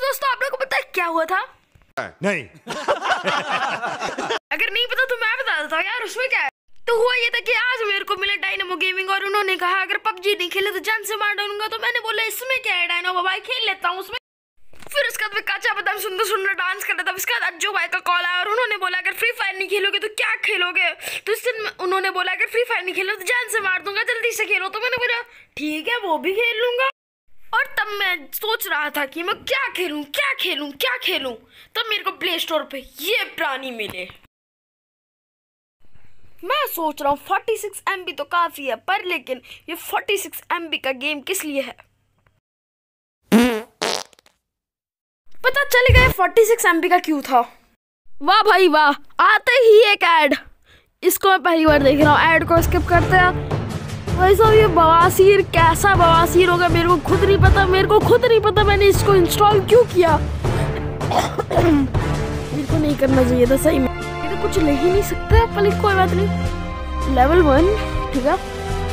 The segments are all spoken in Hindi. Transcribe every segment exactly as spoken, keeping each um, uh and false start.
दोस्तों आप लोगों को पता है क्या हुआ था? नहीं। अगर नहीं पता तो मैं बता देता हूँ यार, उसमें क्या है। तो हुआ ये था कि आज मेरे को मिला डायनामो गेमिंग और उन्होंने कहा अगर पबजी नहीं खेले तो जान से मार डालूंगा। तो मैंने बोला इसमें क्या है डायनामो भाई, खेल लेता हूँ उसमें। फिर उसके बाद मैं काचा बादाम सुंदर सुंदर डांस कर रहा था। उसके बाद अज्जू भाई का कॉल आया और उन्होंने बोला अगर फ्री फायर नहीं खेलोगे तो क्या खेलोगे। तो इस दिन उन्होंने बोला अगर फ्री फायर नहीं खेलो तो जान से मार दूंगा, जल्दी से खेलो। तो मैंने बोला ठीक है वो भी खेल लूंगा। और तब मैं सोच रहा था कि मैं क्या खेलूं क्या खेलूं क्या खेलूं। तब मेरे को प्ले स्टोर पे ये प्राणी मिले। मैं सोच रहा हूँ फोर्टी सिक्स एम बी तो काफी है, पर लेकिन ये फोर्टी सिक्स एम बी का गेम किस लिए है पता चल गया। फोर्टी सिक्स एम बी का क्यों था। वाह भाई वाह, आते ही एक ऐड। इसको मैं पहली बार देख रहा हूँ। ऐड को स्किप करते हैं। भाई साहब ये बवासीर कैसा बवासीर होगा मेरे को खुद नहीं पता। मेरे को खुद नहीं पता मैंने इसको इंस्टॉल क्यों किया। मेरे को नहीं करना चाहिए था सही में। ये तो कुछ ले ही नहीं सकता, पर कोई बात नहीं। लेवल वन ठीक है,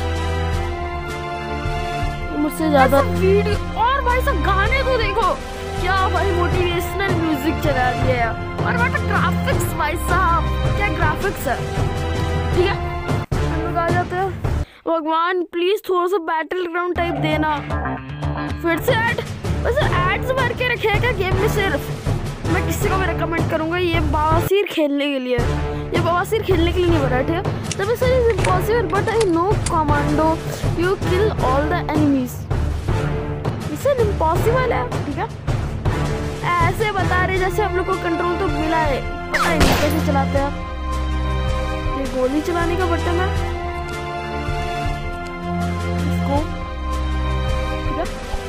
मुझसे ज्यादा वीडियो। और भाई साहब गाने तो देखो क्या भाई, मोटिवेशनल म्यूजिक चला दिया है। और वाट ग्राफिक्स भाई साहब, क्या ग्राफिक्स है। ठीक है हम लोग आ जाते हैं। भगवान प्लीज थोड़ा सा बैटल ग्राउंड टाइप देना। फिर से ऐड, वैसे एड्स भर के रखेगा गेम में। सिर्फ मैं किसी को भी रिकमेंड करूंगा ये बवासीर खेलने के लिए। ये बवासीर खेलने के लिए नहीं बना ठीक है। तब sir is impossible but I know commando you kill all the enemies. Mission impossible है ठीक है। ऐसे बता रहे जैसे हम लोग को कंट्रोल तो मिला है, पता नहीं कैसे चलाते हैं। ये गोली चलाने का बटन है इसको ठीक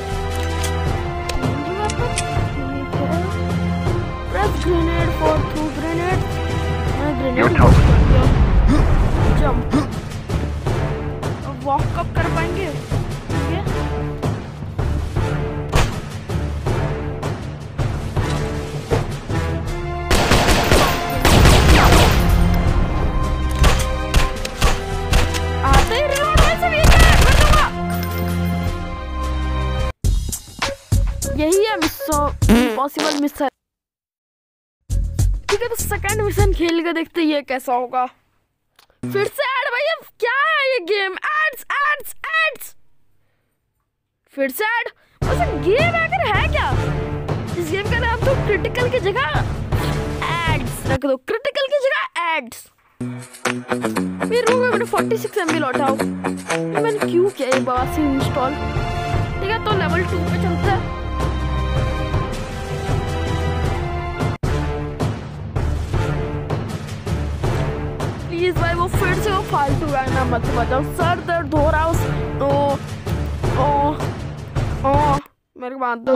है। Press grenade for through grenade. मैं ग्रेनेड जंप। अब वॉक कब कर पाएंगे ठीक है। आते ही रिलोड वैसे भी यही है मिशन इम्पॉसिबल मिशन ठीक है। तो सेकंड मिशन खेल के देखते ये कैसा होगा। फिर से ऐड भाई, अब क्या है ये गेम। एड्स एड्स एड्स फिर से ऐड। वैसे गेम आखिर है क्या। इस गेम का नाम तो क्रिटिकल की जगह एड्स रख दो। क्रिटिकल की जगह एड्स। फिर वो मैंने फोर्टी सिक्स एम बी लौटाओ। मैंने क्यों किया ये बवासीर इंस्टॉल। ठीक है तो लेवल टू पे चलता है। प्लीज भाई वो फिर से वो फालतू गाना मत बजाओ, सर दर्द हो रहा उस। ओ ओ ओ मेरे को बात दो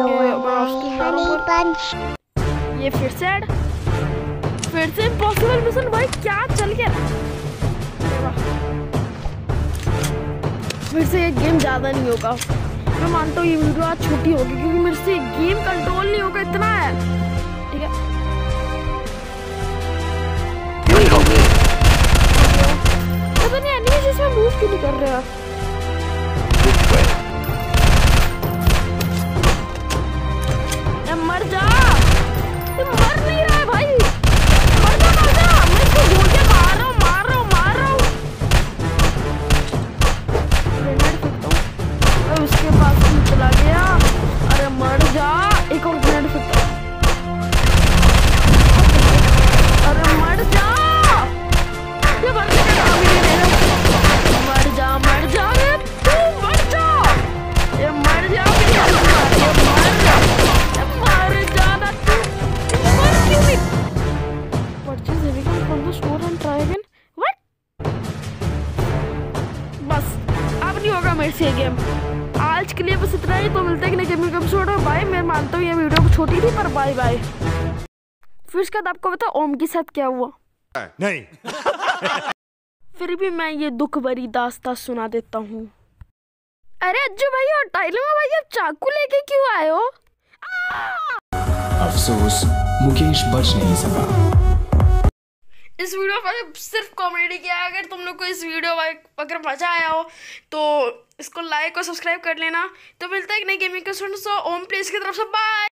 ये फिर से ऐड। फिर से इम्पॉसिबल मिशन भाई क्या चल गया। फिर से ये गेम ज्यादा नहीं होगा। मैं मानता हूँ ये वीडियो आज छोटी होगी क्योंकि मेरे से गेम कंट्रोल नहीं होगा, इतना है ठीक है। पता नहीं एनिमी इसमें मूव क्यों नहीं कर रहा। मर जा, मर नहीं रहा है भाई। मर जा मर जा, मैं इसको घूर के मार रहा हूँ मार रहा हूँ मार रहा हूँ। ग्रेनेड फेंकता हूँ, उसके पास भी चला गया। अरे मर जा, एक और ग्रेनेड फेंकता हूँ। अरे मर जा, ये मर जा मर जा मर जा रे तू मर जा। ये मर जा ये मर जा मर जाना तू मर क्यों नहीं। Purchase everything from the store and try again. What बस अब नहीं होगा मेरे से गेम आज के लिए। बस इतना ही। तो मिलते हैं कि गेमिंग एपिसोड में। बाय। मैं मानता हूँ ये वीडियो छोटी थी पर बाय बाय। फिर उसके बाद आपको पता ओम के साथ क्या हुआ। नहीं। फिर भी मैं ये दुख भरी दास्तां सुना देता हूँ। अरे अज्जू भाई और टाइलर भाई आप चाकू लेके क्यों आए हो। अफसोस मुकेश बच नहीं सका। इस वीडियो पर सिर्फ कॉमेडी किया। अगर तुम लोग को इस वीडियो अगर मजा आया हो तो इसको लाइक और सब्सक्राइब कर लेना। तो मिलता है एक नई गेमिंग के ओम प्लेस की तरफ से। बाय।